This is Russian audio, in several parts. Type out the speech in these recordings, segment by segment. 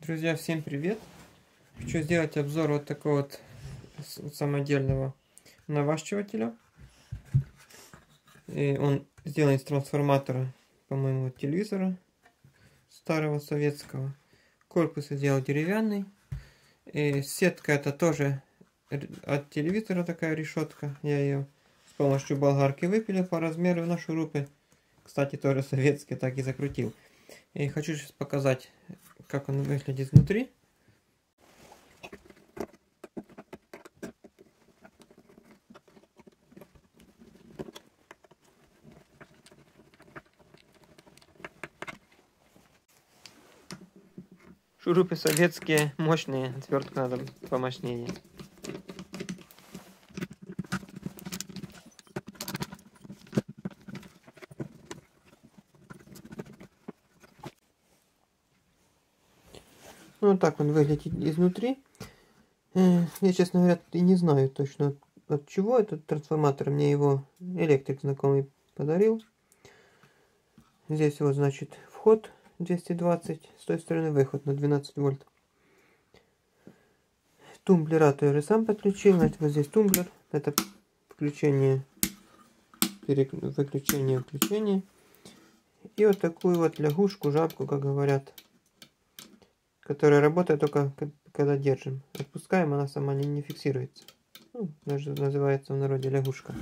Друзья, всем привет! Хочу сделать обзор вот такого вот самодельного наващивателя. И он сделан из трансформатора, по-моему, телевизора старого советского. Корпус я сделал деревянный. И сетка это тоже от телевизора, такая решетка. Я ее с помощью болгарки выпилил по размеру на шурупы. Кстати, тоже советский, так и закрутил. И хочу сейчас показать, как он выглядит внутри. Шурупы советские, мощные, отвертка надо помощнее. Ну, вот так он выглядит изнутри. Я, честно говоря, и не знаю точно от чего этот трансформатор. Мне его электрик знакомый подарил. Здесь вот, значит, вход 220, с той стороны выход на 12 вольт. Тумблера-то я уже сам подключил. Значит, вот здесь тумблер. Это включение, выключение, включение. И вот такую вот лягушку, жабку, как говорят, которая работает только когда держим. Отпускаем, она сама не фиксируется. Ну, даже называется в народе лягушка.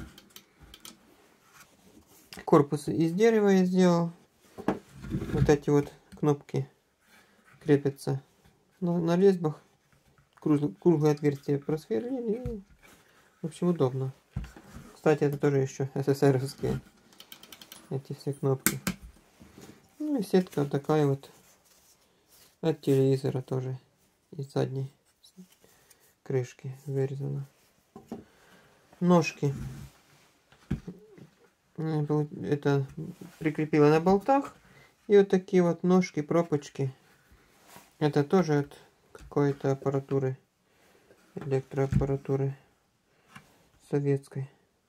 Корпус из дерева я сделал. Вот эти вот кнопки крепятся на лесбах. Круглое отверстие просверлили. И, в общем, удобно. Кстати, это тоже еще СССРовские эти все кнопки. Ну и сетка вот такая вот от телевизора тоже из задней крышки вырезана. Ножки это прикрепила на болтах. И вот такие вот ножки, пропочки. Это тоже от какой-то аппаратуры, электроаппаратуры советской.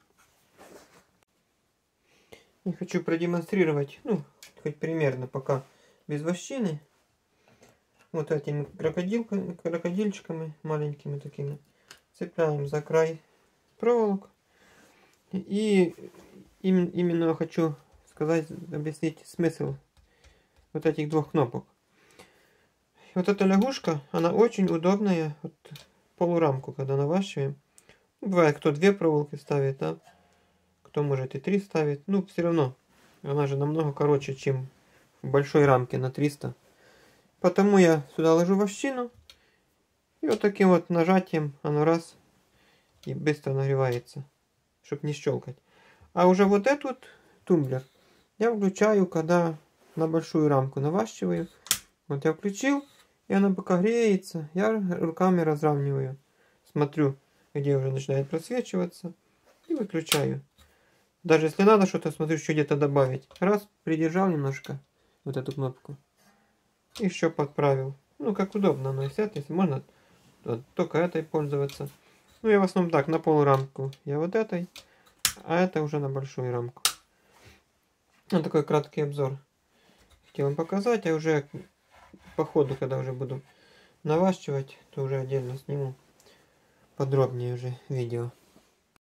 И хочу продемонстрировать, ну, хоть примерно, пока без вощины. Вот этими крокодильчиками маленькими такими цепляем за край проволок. И именно хочу сказать, объяснить смысл вот этих двух кнопок. Вот эта лягушка, она очень удобная, вот полурамку, когда наващиваем. Бывает, кто 2 проволоки ставит, да? Кто может и 3 ставит. Ну, все равно, она же намного короче, чем в большой рамке на 300. Потому я сюда ложу вощину. И вот таким вот нажатием оно раз и быстро нагревается, чтобы не щелкать. А уже вот этот тумблер я включаю, когда на большую рамку наващиваю. Вот я включил, и она пока греется, я руками разравниваю. Смотрю, где уже начинает просвечиваться, и выключаю. Даже если надо что-то, смотрю, еще где-то добавить. Раз, придержал немножко вот эту кнопку. Еще подправил. Ну, как удобно оно и сядет, если можно вот, только этой пользоваться. Ну, я в основном так, на полурамку я вот этой, а это уже на большую рамку. Вот такой краткий обзор хотел вам показать, а уже по ходу, когда уже буду наващивать, то уже отдельно сниму подробнее уже видео.